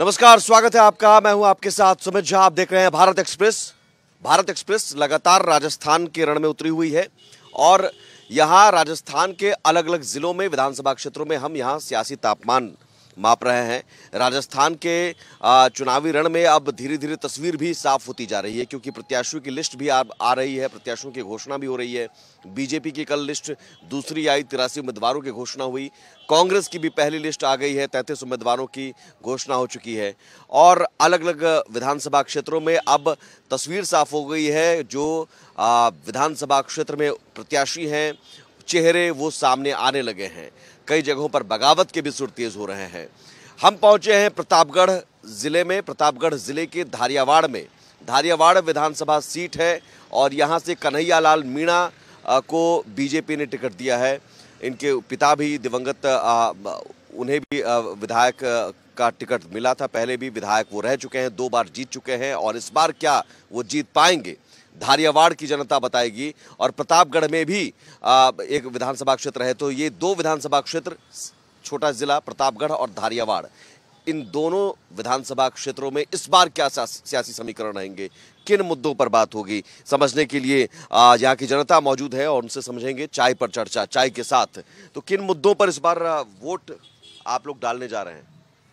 नमस्कार, स्वागत है आपका। मैं हूं आपके साथ सुमित झा। आप देख रहे हैं भारत एक्सप्रेस। भारत एक्सप्रेस लगातार राजस्थान के रण में उतरी हुई है और यहां राजस्थान के अलग अलग जिलों में विधानसभा क्षेत्रों में हम यहां सियासी तापमान माप रहे हैं। राजस्थान के चुनावी रण में अब धीरे धीरे तस्वीर भी साफ होती जा रही है, क्योंकि प्रत्याशियों की लिस्ट भी आ रही है, प्रत्याशियों की घोषणा भी हो रही है। बीजेपी की कल लिस्ट दूसरी आई, 83 उम्मीदवारों की घोषणा हुई। कांग्रेस की भी पहली लिस्ट आ गई है, 33 उम्मीदवारों की घोषणा हो चुकी है। और अलग अलग विधानसभा क्षेत्रों में अब तस्वीर साफ हो गई है। जो विधानसभा क्षेत्र में प्रत्याशी हैं, चेहरे वो सामने आने लगे हैं। कई जगहों पर बगावत के भी सुर तेज हो रहे हैं। हम पहुंचे हैं प्रतापगढ़ जिले में। प्रतापगढ़ जिले के धारियावाड़ में, धारियावाड़ विधानसभा सीट है और यहां से कन्हैयालाल मीणा को बीजेपी ने टिकट दिया है। इनके पिता भी दिवंगत, उन्हें भी विधायक का टिकट मिला था। पहले भी विधायक वो रह चुके हैं, 2 बार जीत चुके हैं और इस बार क्या वो जीत पाएंगे, धारियावाड़ की जनता बताएगी। और प्रतापगढ़ में भी एक विधानसभा क्षेत्र है, तो ये 2 विधानसभा क्षेत्र, छोटा जिला प्रतापगढ़ और धारियावाड़, इन दोनों विधानसभा क्षेत्रों में इस बार क्या सियासी समीकरण रहेंगे, किन मुद्दों पर बात होगी, समझने के लिए यहाँ की जनता मौजूद है और उनसे समझेंगे चाय पर चर्चा, चाय के साथ। तो किन मुद्दों पर इस बार वोट आप लोग डालने जा रहे हैं?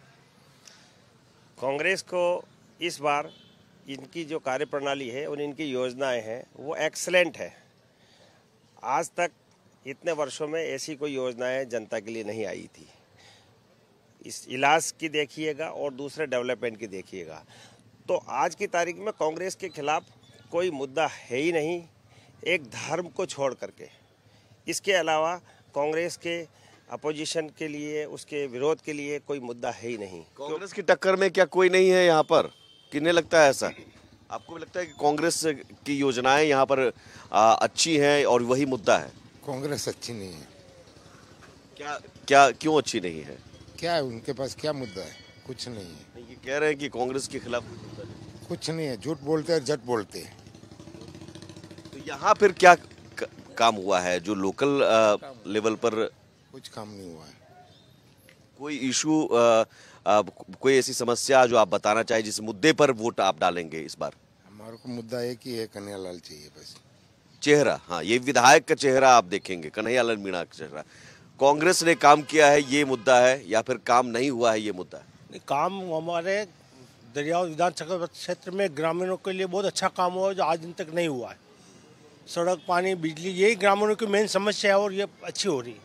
कांग्रेस को इस बार इनकी जो कार्यप्रणाली है और इनकी योजनाएं हैं वो एक्सलेंट है। आज तक इतने वर्षों में ऐसी कोई योजनाएं जनता के लिए नहीं आई थी। इस इलाज की देखिएगा और दूसरे डेवलपमेंट की देखिएगा, तो आज की तारीख में कांग्रेस के खिलाफ कोई मुद्दा है ही नहीं, एक धर्म को छोड़ करके। इसके अलावा कांग्रेस के अपोजिशन के लिए, उसके विरोध के लिए कोई मुद्दा है ही नहीं। कांग्रेस की टक्कर में क्या कोई नहीं है यहाँ पर? किन्हें लगता है ऐसा? आपको भी लगता है कि कांग्रेस की योजनाएं यहाँ पर अच्छी हैं और वही मुद्दा है? कांग्रेस अच्छी नहीं है। क्या क्यों अच्छी नहीं है? क्या है उनके पास, क्या मुद्दा है? कुछ नहीं है। ये कह रहे हैं कि कांग्रेस के खिलाफ कुछ नहीं है, झूठ बोलते हैं, झट बोलते हैं। तो यहाँ फिर क्या काम हुआ है जो लोकल लेवल पर? कुछ काम नहीं हुआ है। कोई इशू, कोई ऐसी समस्या जो आप बताना चाहे, जिस मुद्दे पर वोट आप डालेंगे इस बार? हमारे को मुद्दा एक ही है, कन्हैयालाल चाहिए बस। चेहरा, हाँ, ये विधायक का चेहरा आप देखेंगे, कन्हैयालाल मीणा का चेहरा। कांग्रेस ने काम किया है ये मुद्दा है, या फिर काम नहीं हुआ है ये मुद्दा है? काम हमारे दरियाव विधानसभा क्षेत्र में ग्रामीणों के लिए बहुत अच्छा काम हुआ है, जो आज दिन तक नहीं हुआ है। सड़क, पानी, बिजली, यही ग्रामीणों की मेन समस्या है और ये अच्छी हो रही है।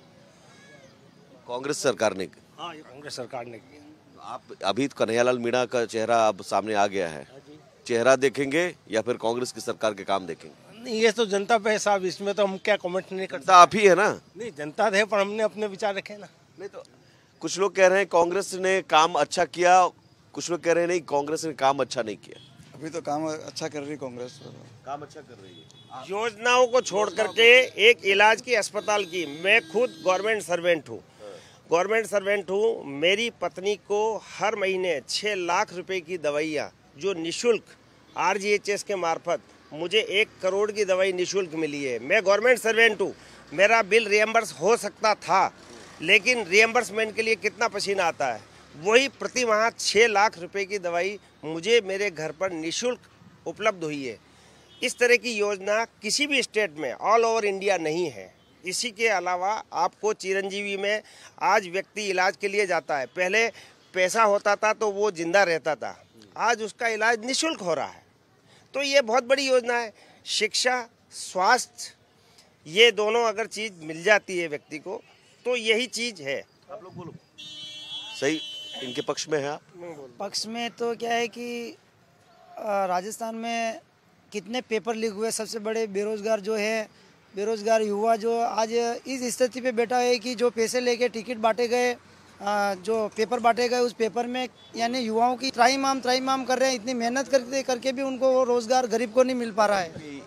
कांग्रेस सरकार ने? हाँ, ये कांग्रेस सरकार ने किया। आप अभी कन्हैयालाल मीणा का चेहरा अब सामने आ गया है, चेहरा देखेंगे या फिर कांग्रेस की सरकार के काम देखेंगे? नहीं, ये तो जनता पे है साहब, इसमें तो हम क्या कमेंट नहीं करते। आप ही है ना? नहीं, जनता है, पर हमने अपने विचार रखे ना। नहीं तो कुछ लोग कह रहे हैं कांग्रेस ने काम अच्छा किया, कुछ लोग कह रहे हैं नहीं, कांग्रेस ने काम अच्छा नहीं किया। अभी तो काम अच्छा कर रही है कांग्रेस, काम अच्छा कर रही है। योजनाओं को छोड़ करके एक इलाज की, अस्पताल की, मैं खुद गवर्नमेंट सर्वेंट हूँ। गवर्नमेंट सर्वेंट हूँ। मेरी पत्नी को हर महीने 6 लाख रुपए की दवाइयाँ जो निशुल्क RGHS के मार्फत, मुझे 1 करोड़ की दवाई निशुल्क मिली है। मैं गवर्नमेंट सर्वेंट हूँ, मेरा बिल रिएम्बर्स हो सकता था, लेकिन रिएम्बर्समेंट के लिए कितना पसीना आता है। वही प्रति माह 6 लाख रुपए की दवाई मुझे मेरे घर पर निशुल्क उपलब्ध हुई है। इस तरह की योजना किसी भी स्टेट में ऑल ओवर इंडिया नहीं है। इसी के अलावा आपको चिरंजीवी में आज व्यक्ति इलाज के लिए जाता है, पहले पैसा होता था तो वो जिंदा रहता था, आज उसका इलाज निशुल्क हो रहा है। तो ये बहुत बड़ी योजना है। शिक्षा, स्वास्थ्य, ये दोनों अगर चीज़ मिल जाती है व्यक्ति को, तो यही चीज़ है। आप लोग बोलो, सही इनके पक्ष में है आप? पक्ष में तो क्या है कि राजस्थान में कितने पेपर लीक हुए, सबसे बड़े बेरोजगार जो है, बेरोजगार युवा जो आज इस स्थिति पे बैठा है कि जो पैसे लेके टिकट बांटे गए, जो पेपर बांटे गए, उस पेपर में यानी युवाओं की त्राहिमाम कर रहे हैं। इतनी मेहनत करके भी उनको वो रोजगार गरीब को नहीं मिल पा रहा है।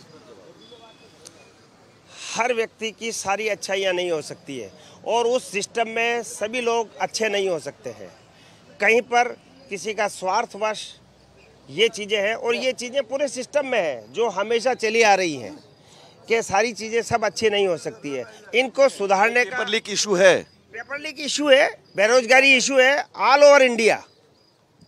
हर व्यक्ति की सारी अच्छाइयाँ नहीं हो सकती है और उस सिस्टम में सभी लोग अच्छे नहीं हो सकते हैं। कहीं पर किसी का स्वार्थवश ये चीज़ें हैं और ये चीज़ें पूरे सिस्टम में है जो हमेशा चली आ रही हैं कि सारी चीज़ें सब अच्छी नहीं हो सकती है। इनको सुधारने का पेपर लीक इशू है, पेपर लीक इशू है, बेरोजगारी इशू है all over India.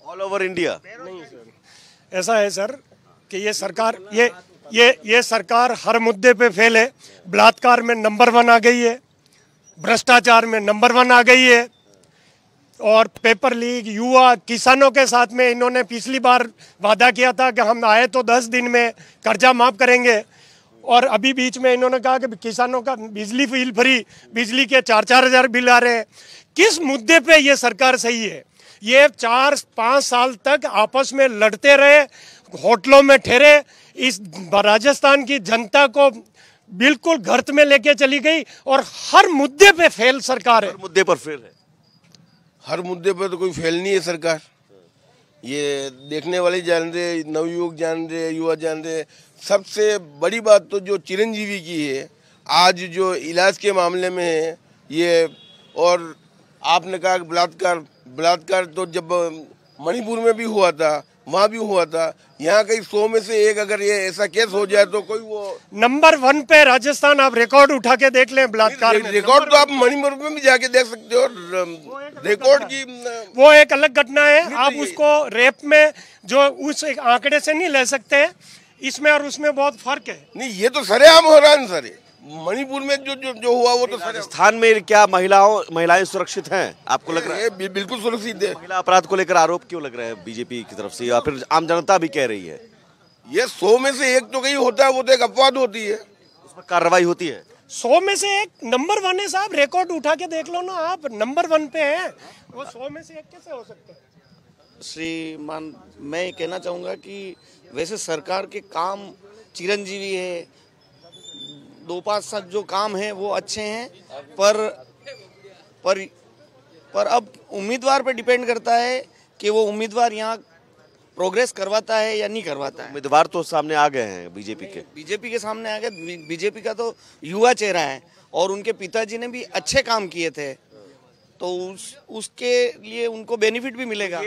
All over India? ऐसा है सर कि ये सरकार ये सरकार हर मुद्दे पे फेल है। बलात्कार में नंबर 1 आ गई है, भ्रष्टाचार में नंबर 1 आ गई है, और पेपर लीक, युवा, किसानों के साथ में इन्होंने पिछली बार वादा किया था कि हम आए तो 10 दिन में कर्जा माफ करेंगे, और अभी बीच में इन्होंने कहा कि किसानों का बिजली बिल फ्री, बिजली के 4-4 हज़ार बिल आ रहे हैं। किस मुद्दे पे ये सरकार सही है? ये 4-5 साल तक आपस में लड़ते रहे, होटलों में ठहरे, इस राजस्थान की जनता को बिल्कुल गर्त में लेके चली गई, और हर मुद्दे पे फेल सरकार है। हर मुद्दे पर फेल है। हर मुद्दे पर तो कोई फेल नहीं है सरकार। ये देखने वाले जान रहे, नवयुवक जान रहे, युवा जान रहे। सबसे बड़ी बात तो जो चिरंजीवी की है, आज जो इलाज के मामले में है ये, और आपने कहा कि बलात्कार तो जब मणिपुर में भी हुआ था, वहाँ भी हुआ था। यहाँ कहीं 100 में से 1 अगर ये ऐसा केस हो जाए तो कोई वो नंबर 1 पे राजस्थान, आप रिकॉर्ड उठा के देख लें बलात्कार में। रिकॉर्ड तो आप मणिपुर में भी जाके देख सकते हो। रिकॉर्ड की वो एक अलग घटना है। आप उसको रेप में जो उस एक आंकड़े से नहीं ले सकते, इसमें और उसमें बहुत फर्क है। नहीं, ये तो सरेआम हो रहा है सर। मणिपुर में जो हुआ वो तो राजस्थान में क्या महिलाएं सुरक्षित हैं आपको लग रहा है? बिल्कुल सुरक्षित है। महिला अपराध को लेकर आरोप क्यों लग रहे हैं बीजेपी की तरफ से, या फिर आम जनता भी कह रही है? ये 100 में से 1 तो कहीं होता है, वो तो एक अपवाद होती है, उसमें कार्रवाई होती है। 100 में से 1 नंबर 1 है साहब। रिकॉर्ड उठा के देख लो ना, आप नंबर 1 पे है, वो 100 में से 1 कैसे हो सकते हैं? श्रीमान, मैं ये कहना चाहूँगा कि वैसे सरकार के काम चिरंजीवी है, 2-5 साल जो काम है वो अच्छे हैं, पर अब उम्मीदवार पे डिपेंड करता है कि वो उम्मीदवार यहाँ प्रोग्रेस करवाता है या नहीं करवाता है। उम्मीदवार तो सामने आ गए हैं बीजेपी के सामने आ गए। बीजेपी का तो युवा चेहरा है, और उनके पिताजी ने भी अच्छे काम किए थे, तो उसके लिए उनको बेनिफिट भी मिलेगा।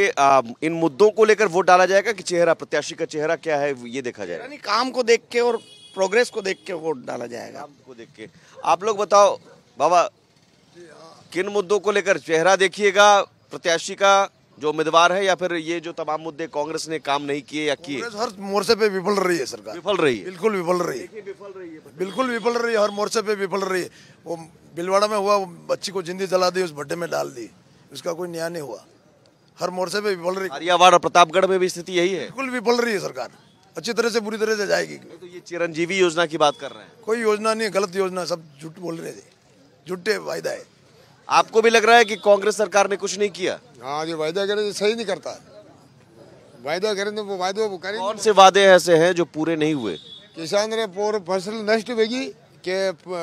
इन मुद्दों को लेकर वोट डाला जाएगा कि चेहरा, प्रत्याशी का चेहरा क्या है ये देखा जाएगा? यानी काम को देख के और प्रोग्रेस को देख के वोट डाला जाएगा। काम को देख के। आप लोग बताओ बाबा, किन मुद्दों को लेकर चेहरा देखिएगा प्रत्याशी का जो उम्मीदवार है, या फिर ये जो तमाम मुद्दे कांग्रेस ने काम नहीं किए या किए? हर मोर्चे पे विफल रही है सरकार। विफल रही है, बिल्कुल विफल रही है, बिल्कुल विफल रही है, हर मोर्चे पे विफल रही है। वो बिलवाड़ा में हुआ, बच्ची को जिंदी जला दी, उस भट्टे में डाल दी, उसका कोई न्याय नहीं हुआ। हर मोर्चे पे विफल रही है। हरियावाड़ और प्रतापगढ़ में भी स्थिति यही है, बिल्कुल विफल रही है सरकार। अच्छी तरह से, बुरी तरह से जाएगी। तो ये चिरंजीवी योजना की बात कर रहे हैं? कोई योजना नहीं है, गलत योजना, सब झूठ बोल रहे थे, झूठे वायदा है। आपको भी लग रहा है कि कांग्रेस सरकार ने कुछ नहीं किया? हाँ, जो वायदा करे सही नहीं करता। वायदा करें तो वो वायदा वो करें। कौन से वादे ऐसे हैं जो पूरे नहीं हुए? किसान रे पूरे फसल नष्ट होगी के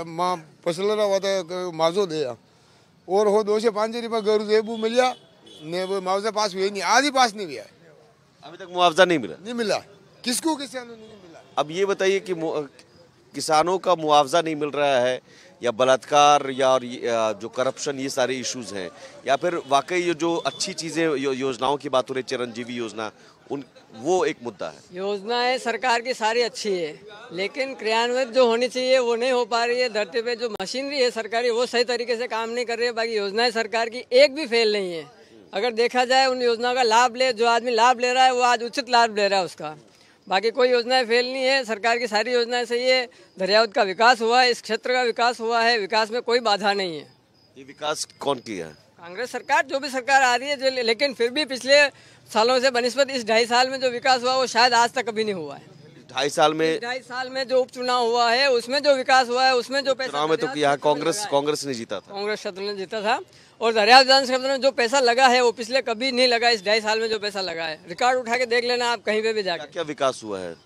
फसल वादा मावजो दे, और हो 2 से 5 रुपये गरु देबू मिलिया ने, वो मुआवजा पास हुए नहीं, आज ही पास नहीं हुआ है। अभी तक मुआवजा नहीं मिला? नहीं मिला, किसको किसानों ने नहीं मिला। अब ये बताइए कि किसानों का मुआवजा नहीं मिल रहा है, या बलात्कार, या जो करप्शन, ये सारे इश्यूज हैं, या फिर वाकई ये जो अच्छी चीजें योजनाओं की बात हो रही, चिरंजीवी योजना, वो एक मुद्दा है? योजनाएं सरकार की सारी अच्छी है, लेकिन क्रियान्वित जो होनी चाहिए वो नहीं हो पा रही है। धरती पे जो मशीनरी है सरकारी, वो सही तरीके से काम नहीं कर रही है। बाकी योजनाएं सरकार की एक भी फेल नहीं है। अगर देखा जाए, उन योजनाओं का लाभ ले, जो आदमी लाभ ले रहा है वो आज उचित लाभ ले रहा है उसका। बाकी कोई योजनाएं फेल नहीं है, सरकार की सारी योजनाएं सही है। दरियावत का विकास हुआ है, इस क्षेत्र का विकास हुआ है, विकास में कोई बाधा नहीं है। ये विकास कौन किया है? कांग्रेस सरकार, जो भी सरकार आ रही है, लेकिन फिर भी पिछले सालों से बनिस्बत इस 2.5 साल में जो विकास हुआ वो शायद आज तक कभी नहीं हुआ है। 2.5 साल में जो उपचुनाव हुआ है उसमें जो विकास हुआ है, उसमें जो पैसा चुनाव में तो यहाँ कांग्रेस ने जीता था, कांग्रेस क्षेत्र ने जीता था, और दरियाव विधानसभा में जो पैसा लगा है वो पिछले कभी नहीं लगा। इस 2.5 साल में जो पैसा लगा है, रिकॉर्ड उठा के देख लेना आप कहीं पे भी जाकर। क्या विकास हुआ है?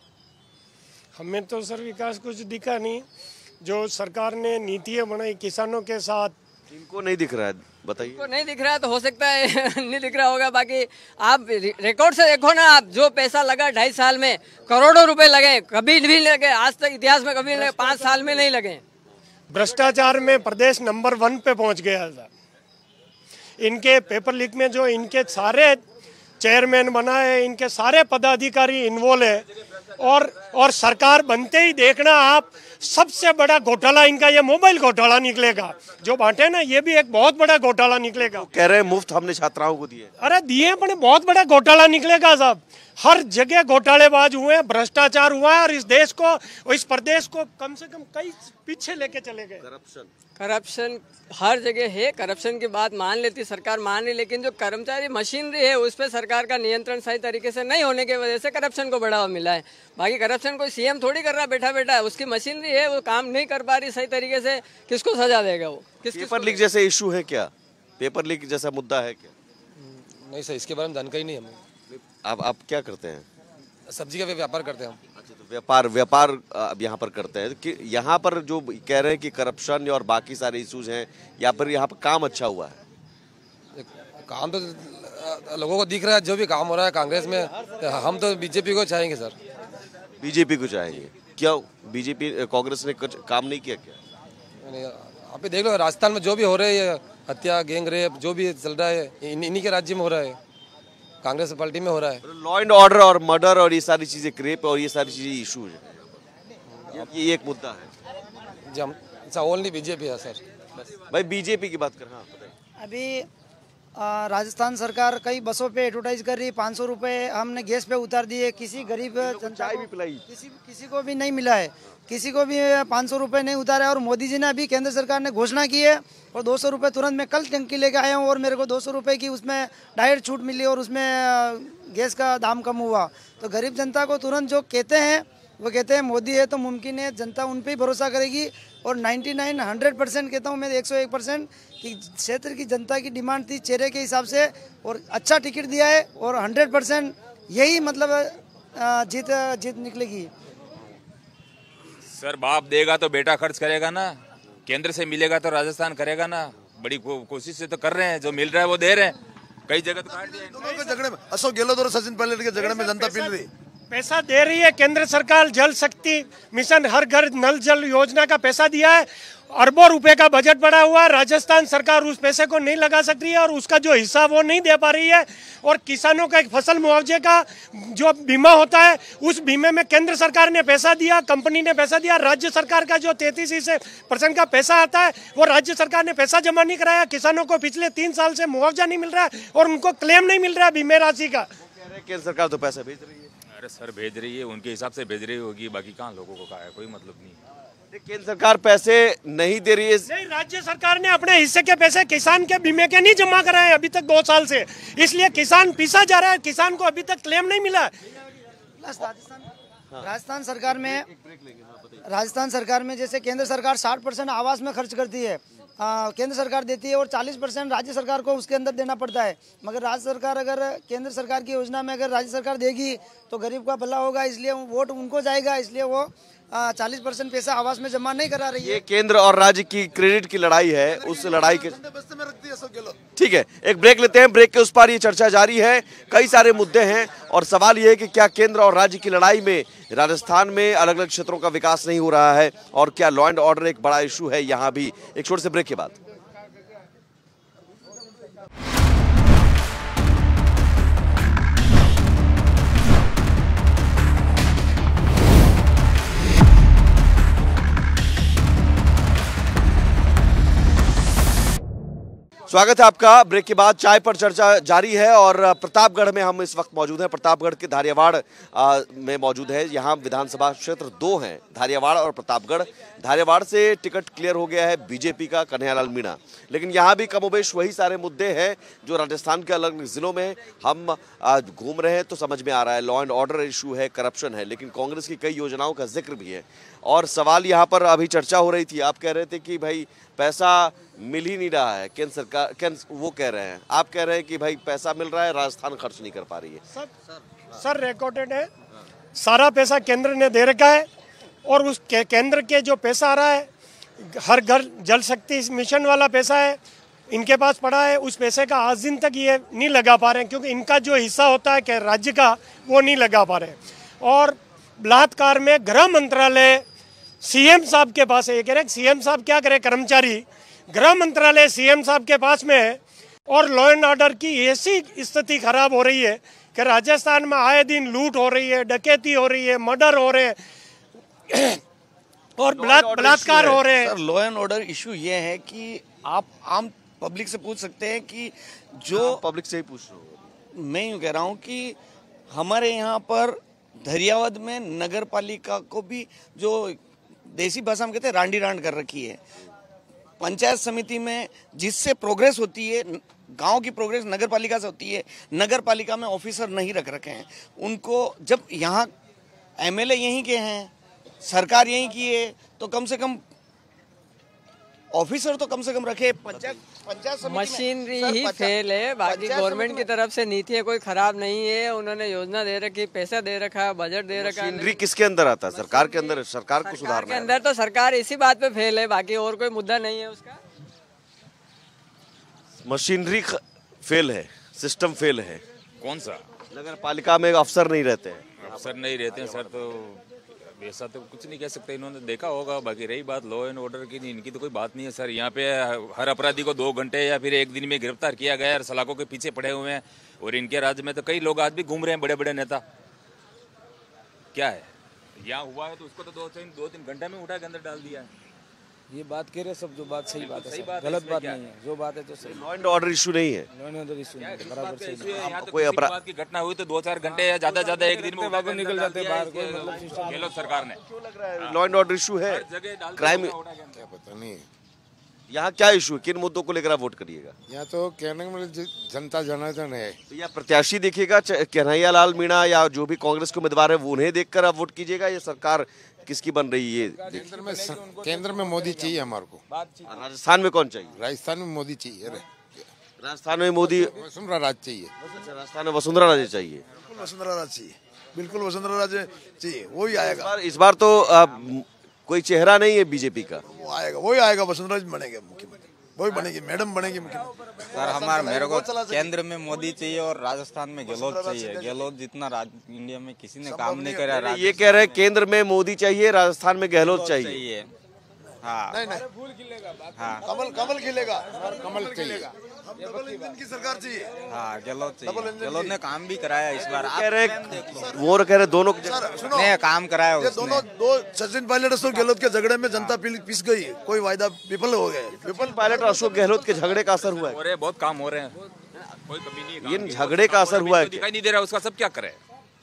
हमें तो सर विकास कुछ दिखा नहीं। जो सरकार ने नीतियाँ बनाई किसानों के साथ, इनको नहीं दिख रहा है, बताइए। इनको नहीं दिख रहा है तो हो सकता है नहीं दिख रहा होगा। बाकी आप रिकॉर्ड से देखो ना, आप जो पैसा लगा 2.5 साल में, करोड़ों रुपए लगे, कभी नहीं लगे आज तक इतिहास में, कभी लगे, 5 साल में नहीं लगे। भ्रष्टाचार में प्रदेश नंबर 1 पे पहुंच गया था। इनके पेपर लीक में जो इनके सारे चेयरमैन बना है, इनके सारे पदाधिकारी इन्वॉल्व है, और सरकार बनते ही देखना आप, सबसे बड़ा घोटाला इनका ये मोबाइल घोटाला निकलेगा, जो बांटे ना ये भी एक बहुत बड़ा घोटाला निकलेगा। कह रहे हैं मुफ्त हमने छात्राओं को दिए। अरे दिए पर बहुत बड़ा घोटाला निकलेगा साहब। हर जगह घोटालेबाज हुए हैं, भ्रष्टाचार हुआ है और इस देश को और इस प्रदेश को कम से कम कई पीछे लेके चले गए। करप्शन हर जगह है। करप्शन की बात मान लेती सरकार, मान रही, लेकिन जो कर्मचारी मशीनरी है उस पर सरकार का नियंत्रण सही तरीके से नहीं होने की वजह से करप्शन को बढ़ावा मिला है। बाकी करप्शन कोई सीएम थोड़ी कर रहा बैठा बैठा है, उसकी मशीनरी है, वो काम नहीं कर पा रही सही तरीके से, किसको सजा देगा वो? पेपर लीक जैसे इशू है क्या? पेपर लीक जैसा मुद्दा है क्या? नहीं सर, इसके बारे में जानकारी नहीं हमें। आप क्या करते हैं? सब्जी का व्यापार करते हैं हम। अच्छा, तो व्यापार अब यहाँ पर करते हैं कि यहाँ पर जो कह रहे हैं कि करप्शन और बाकी सारे इश्यूज हैं, या पर यहाँ पर काम अच्छा हुआ है? काम तो लोगों को दिख रहा है, जो भी काम हो रहा है कांग्रेस में, हम तो बीजेपी को चाहेंगे सर। बीजेपी को चाहेंगे? क्यों? बीजेपी कांग्रेस ने कुछ काम नहीं किया क्या? आप देख लो राजस्थान में जो भी हो रहा है, हत्या, गैंग रेप, जो भी चल रहा है इन्हीं के राज्य में हो रहा है, कांग्रेस पार्टी में हो रहा है। लॉ एंड ऑर्डर और मर्डर और ये सारी चीजें, क्रेप और ये सारी चीजें इशू है, ये एक मुद्दा है। जी, हम ओनली बीजेपी है सर। भाई बीजेपी की बात कर। हाँ, अभी राजस्थान सरकार कई बसों पे एडवर्टाइज कर रही, 500 रुपये हमने गैस पे उतार दिए, किसी गरीब जनता को किसी को भी नहीं मिला है, किसी को भी 500 रुपये नहीं उतारे। और मोदी जी ने अभी केंद्र सरकार ने घोषणा की है और 200 रुपये तुरंत मैं कल टंकी लेके आया हूँ और मेरे को 200 रुपये की उसमें डायरेक्ट छूट मिली और उसमें गैस का दाम कम हुआ। तो गरीब जनता को तुरंत जो कहते हैं वो कहते हैं मोदी है तो मुमकिन है, जनता उन पर ही भरोसा करेगी। और 100% कहता हूँ मैं, 101% कि क्षेत्र की जनता की डिमांड थी चेहरे के हिसाब से और अच्छा टिकट दिया है और 100% यही मतलब जीत निकलेगी। सर बाप देगा तो बेटा खर्च करेगा ना, केंद्र से मिलेगा तो राजस्थान करेगा ना। बड़ी कोशिश से तो कर रहे हैं, जो मिल रहा है वो दे रहे हैं। कई जगह तो काट दिया झगड़े में, अशोक गहलोत और सचिन पायलट के झगड़े में जनता पील रही। पैसा दे रही है केंद्र सरकार, जल शक्ति मिशन, हर घर नल जल योजना का पैसा दिया है, अरबों रुपए का बजट बढ़ा हुआ है। राजस्थान सरकार उस पैसे को नहीं लगा सक रही है और उसका जो हिस्सा वो नहीं दे पा रही है। और किसानों का एक फसल मुआवजे का जो बीमा होता है, उस बीमे में केंद्र सरकार ने पैसा दिया, कंपनी ने पैसा दिया। राज्य सरकार का जो 33% का पैसा आता है वो राज्य सरकार ने पैसा जमा नहीं कराया। किसानों को पिछले 3 साल से मुआवजा नहीं मिल रहा है और उनको क्लेम नहीं मिल रहा है बीमे राशि का। केंद्र सरकार तो पैसा भेज रही है। अरे सर भेज रही है, उनके हिसाब से भेज रही होगी, बाकी कहाँ लोगों को कहा है, कोई मतलब नहीं। केंद्र सरकार पैसे नहीं दे रही है। नहीं, राज्य सरकार ने अपने हिस्से के पैसे किसान के बीमे के नहीं जमा कराए अभी तक 2 साल से, इसलिए किसान पीसा जा रहा है। किसान को अभी तक क्लेम नहीं मिला। राजस्थान सरकार में जैसे केंद्र सरकार 60% आवास में खर्च करती है, केंद्र सरकार देती है और 40% राज्य सरकार को उसके अंदर देना पड़ता है। मगर राज्य सरकार अगर केंद्र सरकार की योजना में अगर राज्य सरकार देगी तो गरीब का भला होगा, इसलिए वोट उनको जाएगा, इसलिए वो 40% पैसा आवास में जमा नहीं करा रही है। ये केंद्र और राज्य की क्रेडिट की लड़ाई है, उस लड़ाई के ठीक है। एक ब्रेक लेते हैं, ब्रेक के उस पार ये चर्चा जारी है। कई सारे मुद्दे हैं और सवाल ये है कि क्या केंद्र और राज्य की लड़ाई में राजस्थान में अलग अलग क्षेत्रों का विकास नहीं हो रहा है और क्या लॉ एंड ऑर्डर एक बड़ा इशू है यहाँ भी। एक छोटे से ब्रेक के बाद स्वागत है आपका। ब्रेक के बाद चाय पर चर्चा जारी है और प्रतापगढ़ में हम इस वक्त मौजूद हैं। प्रतापगढ़ के धारियावाड़ में मौजूद है। यहाँ विधानसभा क्षेत्र 2 हैं, धारियावाड़ और प्रतापगढ़। धारियावाड़ से टिकट क्लियर हो गया है बीजेपी का, कन्हैयालाल मीणा, लेकिन यहाँ भी कमोबेश वही सारे मुद्दे हैं जो राजस्थान के अलग अलग जिलों में हम घूम रहे हैं तो समझ में आ रहा है। लॉ एंड ऑर्डर इशू है, करप्शन है, लेकिन कांग्रेस की कई योजनाओं का जिक्र भी है। और सवाल यहाँ पर अभी चर्चा हो रही थी, आप कह रहे थे कि भाई पैसा मिल ही नहीं रहा है, केंद्र सरकार वो कह रहे हैं, आप कह रहे हैं कि भाई पैसा मिल रहा है, राजस्थान खर्च नहीं कर पा रही है। सर रिकॉर्डेड है, सारा पैसा केंद्र ने दे रखा है और उस केंद्र के जो पैसा आ रहा है, हर घर जल शक्ति मिशन वाला पैसा है, इनके पास पड़ा है। उस पैसे का आज दिन तक ये नहीं लगा पा रहे हैं क्योंकि इनका जो हिस्सा होता है राज्य का वो नहीं लगा पा रहे। और बलात्कार में गृह मंत्रालय सीएम साहब के पास है। ये कह रहे सीएम साहब क्या करे, कर्मचारी गृह मंत्रालय सीएम साहब के पास में है और लॉ एंड ऑर्डर की ऐसी स्थिति खराब हो रही है कि राजस्थान में आए दिन लूट हो रही है, डकैती हो रही है, मर्डर हो रहे हैं। और बलात्कार हो रहे हैं। Sir law and order issue ये है कि आप आम पब्लिक से पूछ सकते हैं कि जो पब्लिक से ही पूछ रहा हूँ मैं यूँ कह रहा हूँ कि हमारे यहाँ पर धरियावद में नगर पालिका को भी जो देसी भाषा में कहते हैं रांडी रांड कर रखी है। पंचायत समिति में जिससे प्रोग्रेस होती है, गांव की प्रोग्रेस नगर पालिका से होती है, नगर पालिका में ऑफिसर नहीं रख रखे हैं उनको। जब यहाँ एमएलए यहीं के हैं, सरकार यहीं की है, तो कम से कम ऑफिसर तो कम से कम रखे। पंचायत मशीनरी ही फेल है, बाकी गवर्नमेंट की तरफ से नीतियाँ कोई खराब नहीं है। उन्होंने योजना दे रखी, पैसा दे रखा है, बजट दे रखा है। मशीनरी किसके अंदर आता है? सरकार के अंदर। सरकार को सुधारना के अंदर तो सरकार इसी बात पे फेल है, बाकी और कोई मुद्दा नहीं है उसका। मशीनरी फेल है, सिस्टम फेल है। कौन सा? नगर पालिका में अफसर नहीं रहते हैं। अफसर नहीं रहते हैं सर, तो ऐसा तो कुछ नहीं कह सकते। इन्होंने देखा होगा। बाकी रही बात लॉ एंड ऑर्डर की, इनकी तो कोई बात नहीं है सर। यहाँ पे हर अपराधी को 2 घंटे या फिर 1 दिन में गिरफ्तार किया गया है, सलाखों के पीछे पड़े हुए हैं। और इनके राज्य में तो कई लोग आज भी घूम रहे हैं, बड़े बड़े नेता। क्या है यहाँ हुआ है तो उसको तो 2-3 घंटे में उठा के अंदर डाल दिया है। ये बात कह रहे सब, जो बात सही बात है, गलत बात नहीं है। जो बात है तो सही। लॉ एंड ऑर्डर इशू नहीं है। लॉ एंड ऑर्डर इशू नहीं है, बराबर सही। कोई अपराध की घटना हुई तो 2-4 घंटे या ज्यादा 1 दिन में बाबू निकल जाते हैं बाहर। कोई मतलब गहलोत सरकार ने लॉ एंड ऑर्डर इशू है, क्राइम। पता नहीं यहाँ क्या इशू है? किन मुद्दों को लेकर आप वोट करिएगा? यहाँ तो कहने में जनता जनार्दन है। तो या प्रत्याशी देखिएगा, कन्हैया लाल मीणा या जो भी कांग्रेस के उम्मीदवार है वो उन्हें देखकर आप वोट कीजिएगा, या सरकार किसकी बन रही है? केंद्र में मोदी चाहिए हमारे को। राजस्थान में कौन चाहिए? राजस्थान में मोदी चाहिए। राजस्थान में मोदी, वसुंधरा राज चाहिए। राजस्थान में वसुंधरा राजे चाहिए। वसुंधरा राज चाहिए, बिल्कुल वसुंधरा राजे चाहिए, वही आएगा। इस बार तो कोई चेहरा नहीं है बीजेपी का। वो आएगा, वही आएगा, वसुंधरा जी बनेंगे मुख्यमंत्री, वही बनेगी, मैडम बनेगी मुख्यमंत्री। सर मेरे को केंद्र में मोदी चाहिए और राजस्थान में गहलोत चाहिए। गहलोत जितना इंडिया में किसी ने काम नहीं करा। ये कह रहे हैं केंद्र में मोदी चाहिए, राजस्थान में गहलोत चाहिए। हाँ नहीं हाँ कमल खिलेगा, कमल खिलेगा। की सरकार चाहिए। हाँ गहलोत चाहिए। गहलोत ने काम भी कराया इस बार। कह रहे वो कह रहे दोनों ने काम कराया उसने। दोनों 2 सचिन पायलट अशोक गहलोत के झगड़े में जनता पिस गई, कोई वायदा विफल हो गए। सचिन पायलट और अशोक गहलोत के झगड़े का असर हुआ है। बहुत काम हो रहे हैं, कोई कमी नहीं। इन झगड़े का असर हुआ है, दिखाई नहीं दे रहा उसका, सब क्या करे।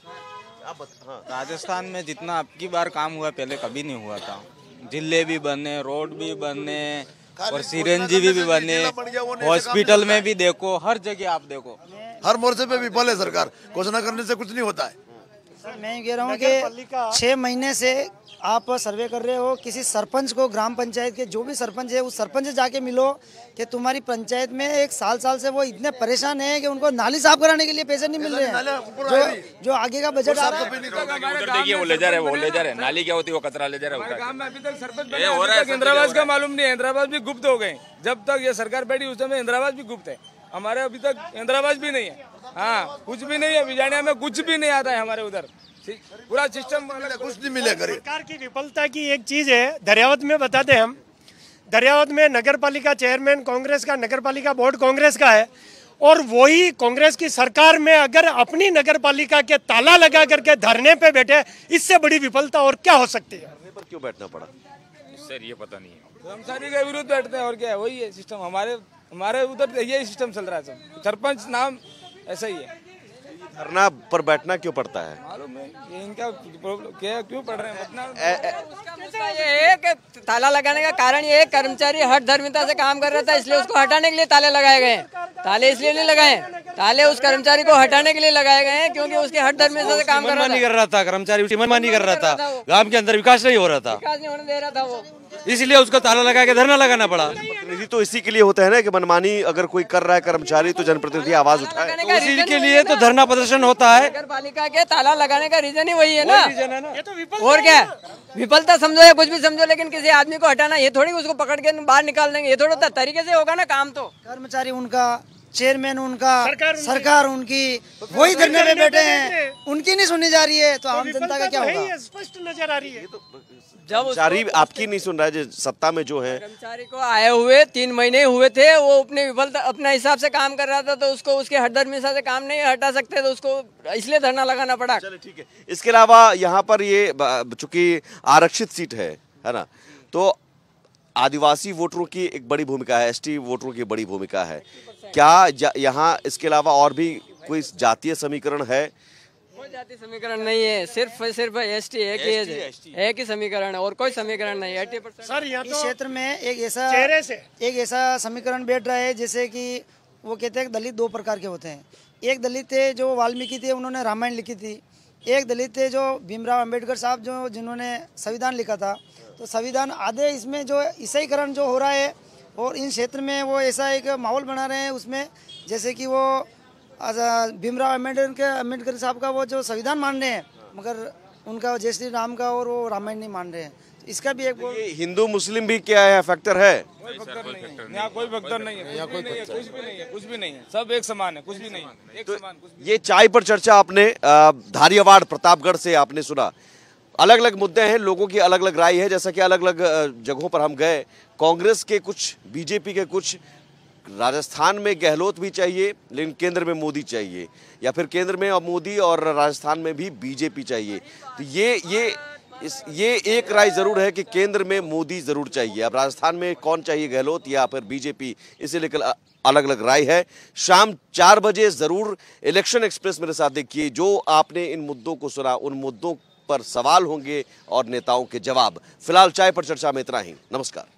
राजस्थान में जितना अब की बार काम हुआ पहले कभी नहीं हुआ था। जिले भी बने, रोड भी बने और चिरंजीवी भी बने, हॉस्पिटल में भी देखो, हर जगह आप देखो। हर मोर्चे पे विफल है सरकार, घोषणा करने से कुछ नहीं होता है। सर मैं कह रहा हूँ कि 6 महीने से आप सर्वे कर रहे हो, किसी सरपंच को, ग्राम पंचायत के जो भी सरपंच है उस सरपंच से जाके मिलो कि तुम्हारी पंचायत में 1 साल से वो इतने परेशान हैं कि उनको नाली साफ कराने के लिए पैसे नहीं मिल रहे हैं। जो आगे का बजट आ रहा है देखिए वो ले जा रहे हैं। नाली क्या होती है, वो कचरा ले जा रहा है। गांव में अभी तक सरपंच इंदिरावास का मालूम नहीं है। इंदिरावास भी गुप्त हो गए। जब तक ये सरकार बैठी उस समय इंदिरावास भी गुप्त है। हमारे अभी तक इंदिरावास भी नहीं है। हाँ कुछ भी नहीं है। विजानिया में कुछ भी नहीं आता है हमारे उधर। पूरा सिस्टम कुछ नहीं मिले। सरकार की विफलता की एक चीज है, दरियावद में बताते हैं हम। दरियावद में नगर पालिका चेयरमैन कांग्रेस का, नगर पालिका बोर्ड कांग्रेस का है, और वही कांग्रेस की सरकार में अगर अपनी नगर पालिका के ताला लगा करके धरने पे बैठे, इससे बड़ी विफलता और क्या हो सकती है? धरने पर क्यों बैठना पड़ा सर, ये पता नहीं है। कर्मचारी के विरुद्ध बैठते हैं और क्या है, वही है सिस्टम। हमारे उधर ये सिस्टम चल रहा है सब। सरपंच नाम ऐसा ही है। धरना पर बैठना क्यों पड़ता है? मालूम है ये इनका क्या क्यों पड़ रहे हैं। ये है कि ताला लगाने का कारण ये है, कर्मचारी हट धर्मिता से काम कर रहा था, इसलिए उसको हटाने के लिए ताले लगाए गए हैं। ताले इसलिए नहीं लगाए, ताले उस कर्मचारी को हटाने के लिए लगाए गए हैं क्योंकि उसकी हट धर्मिता से काम कर रहा था। कर्मचारी मनमानी कर रहा था, गांव के अंदर विकास नहीं हो रहा था, विकास नहीं होने दे रहा था वो, इसलिए उसको ताला लगा के धरना लगाना पड़ा। प्रतिनिधि तो इसी के लिए होता है ना कि मनमानी अगर कोई कर रहा है कर्मचारी तो जनप्रतिनिधि आवाज उठाए। तो इसी के लिए तो धरना प्रदर्शन होता है। नगर पालिका के ताला लगाने का रीजन ही वही है ना। ये तो और क्या विफलता समझो या कुछ भी समझो, लेकिन किसी आदमी को हटाना ये थोड़ी उसको पकड़ के बाहर निकाल देंगे, ये थोड़ा तरीके से होगा ना काम। तो कर्मचारी उनका, चेयरमैन उनका, सरकार उनकी, वही धरने पे बैठे हैं, उनकी नहीं सुनी जा रही है, तो आम जनता का क्या होगा? स्पष्ट नजर आ रही है। जब कर्मचारी आपकी नहीं सुन रहा है, जो सत्ता में जो है। कर्मचारी को आए हुए 3 महीने हुए थे, वो अपने विफलता अपने हिसाब से काम कर रहा था, तो उसको उसके हटधर्मिता से काम नहीं हटा सकते, तो उसको इसलिए धरना लगाना पड़ा। चलिए ठीक है। इसके अलावा यहाँ पर ये चूंकि आरक्षित सीट है है ना। तो आदिवासी वोटरों की एक बड़ी भूमिका है, एसटी वोटरों की बड़ी भूमिका है। क्या यहाँ इसके अलावा और भी कोई जातीय समीकरण है? कोई जाति समीकरण नहीं है, सिर्फ एसटी एक ही समीकरण है और कोई समीकरण नहीं है। 80% सर यहाँ इस क्षेत्र में एक ऐसा समीकरण बैठ रहा है, जैसे कि वो कहते हैं दलित 2 प्रकार के होते हैं। एक दलित थे जो वाल्मीकि थे, उन्होंने रामायण लिखी थी। एक दलित थे जो भीमराव अंबेडकर साहब जो जिन्होंने संविधान लिखा था। तो संविधान आधे इसमें जो ईसाईकरण जो हो रहा है और इन क्षेत्र में वो ऐसा एक माहौल बना रहे हैं उसमें, जैसे कि वो भीमराव अंबेडकर साहब का वो जो संविधान मान रहे हैं मगर उनका जय श्री राम का और वो रामायण नहीं मान रहे हैं। इसका भी एक हिंदू मुस्लिम भी क्या है फैक्टर है? कोई फैक्टर नहीं है, यहाँ कोई फैक्टर नहीं है, कुछ भी नहीं है, सब एक समान है, कुछ भी नहीं है, एक समान। ये चाय पर चर्चा आपने धारियावाड़ प्रतापगढ़ से आपने सुना। अलग अलग मुद्दे हैं, लोगों की अलग अलग राय है। जैसा कि अलग अलग जगहों पर हम गए, कांग्रेस के कुछ, बीजेपी के कुछ, राजस्थान में गहलोत भी चाहिए लेकिन केंद्र में मोदी चाहिए, या फिर केंद्र में मोदी और राजस्थान में भी बीजेपी चाहिए। तो ये एक राय जरूर है कि केंद्र में मोदी जरूर चाहिए। अब राजस्थान में कौन चाहिए, गहलोत या फिर बीजेपी, इसे लेकर अलग अलग राय है। शाम 4 बजे जरूर इलेक्शन एक्सप्रेस मेरे साथ देखिए। जो आपने इन मुद्दों को सुना, उन मुद्दों पर सवाल होंगे और नेताओं के जवाब। फिलहाल चाय पर चर्चा में इतना ही। नमस्कार।